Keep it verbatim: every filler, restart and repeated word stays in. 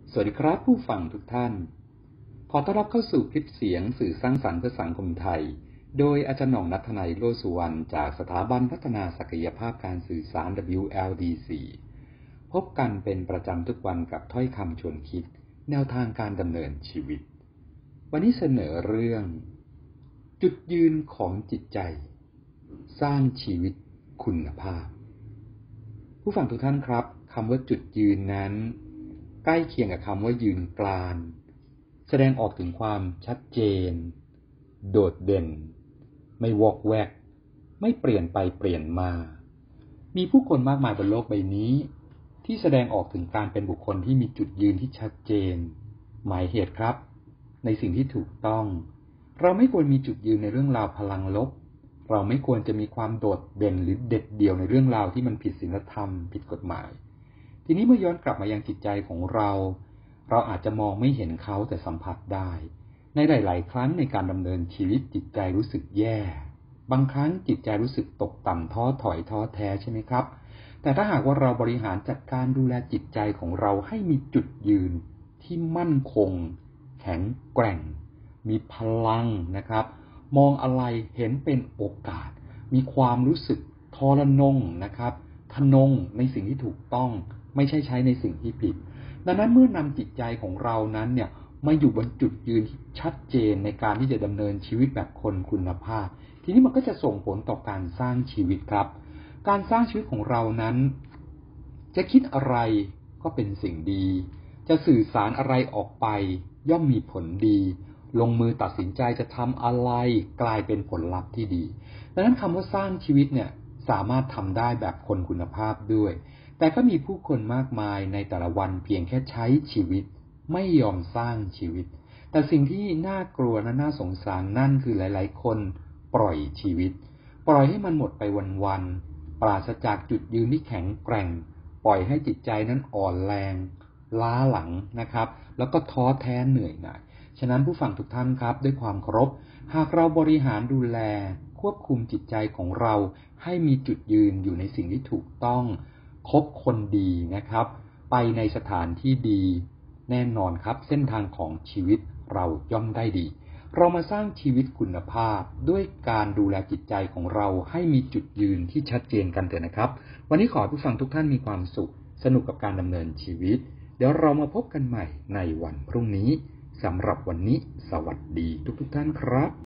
สวัสดีครับผู้ฟังทุกท่านขอต้อนรับเข้าสู่คลิปเสียงสื่อสร้างสรรค์เพื่อสังคมไทยโดยอาจารย์หน่อง ณัฐนัย โลสุวรรณจากสถาบันพัฒนาศักยภาพการสื่อสาร ดับเบิลยู แอล ดี ซี พบกันเป็นประจำทุกวันกับถ้อยคำชวนคิดแนวทางการดำเนินชีวิตวันนี้เสนอเรื่องจุดยืนของจิตใจสร้างชีวิตคุณภาพผู้ฟังทุกท่านครับคำว่าจุดยืนนั้นใกล้เคียงกับคำว่ายืนกรานแสดงออกถึงความชัดเจนโดดเด่นไม่วอกแวกไม่เปลี่ยนไปเปลี่ยนมามีผู้คนมากมายบนโลกใบนี้ที่แสดงออกถึงการเป็นบุคคลที่มีจุดยืนที่ชัดเจนหมายเหตุครับในสิ่งที่ถูกต้องเราไม่ควรมีจุดยืนในเรื่องราวพลังลบเราไม่ควรจะมีความโดดเด่นหรือเด็ดเดี่ยวในเรื่องราวที่มันผิดศีลธรรมผิดกฎหมายทีนี้เมื่อย้อนกลับมายังจิตใจของเราเราอาจจะมองไม่เห็นเขาแต่สัมผัสได้ในหลายๆครั้งในการดำเนินชีวิตจิตใจรู้สึกแย่บางครั้งจิตใจรู้สึกตกต่ำท้อถอยท้อแท้ใช่ไหมครับแต่ถ้าหากว่าเราบริหารจัดการดูแลจิตใจของเราให้มีจุดยืนที่มั่นคงแข็งแกร่งมีพลังนะครับมองอะไรเห็นเป็นโอกาสมีความรู้สึกทรนงนะครับทะนงในสิ่งที่ถูกต้องไม่ใช่ใช้ในสิ่งที่ผิดดังนั้นเมื่อนำจิตใจของเรานั้นเนี่ยมาอยู่บนจุดยืนที่ชัดเจนในการที่จะดำเนินชีวิตแบบคนคุณภาพทีนี้มันก็จะส่งผลต่อการสร้างชีวิตครับการสร้างชีวิตของเรานั้นจะคิดอะไรก็เป็นสิ่งดีจะสื่อสารอะไรออกไปย่อมมีผลดีลงมือตัดสินใจจะทำอะไรกลายเป็นผลลัพธ์ที่ดีดังนั้นคำว่าสร้างชีวิตเนี่ยสามารถทำได้แบบคนคุณภาพด้วยแต่ก็มีผู้คนมากมายในแต่ละวันเพียงแค่ใช้ชีวิตไม่ยอมสร้างชีวิตแต่สิ่งที่น่ากลัวและน่าสงสารนั่นคือหลายๆคนปล่อยชีวิตปล่อยให้มันหมดไปวันๆปราศจากจุดยืนที่แข็งแกร่งปล่อยให้จิตใจนั้นอ่อนแรงล้าหลังนะครับแล้วก็ท้อแท้เหนื่อยหน่ายฉะนั้นผู้ฟังทุกท่านครับด้วยความเคารพหากเราบริหารดูแลควบคุมจิตใจของเราให้มีจุดยืนอยู่ในสิ่งที่ถูกต้องคบคนดีนะครับไปในสถานที่ดีแน่นอนครับเส้นทางของชีวิตเราย่อมได้ดีเรามาสร้างชีวิตคุณภาพด้วยการดูแลจิตใจของเราให้มีจุดยืนที่ชัดเจนกันเถอะนะครับวันนี้ขอให้ผู้ฟังทุกท่านมีความสุขสนุกกับการดำเนินชีวิตเดี๋ยวเรามาพบกันใหม่ในวันพรุ่งนี้สำหรับวันนี้สวัสดีทุกๆท่านครับ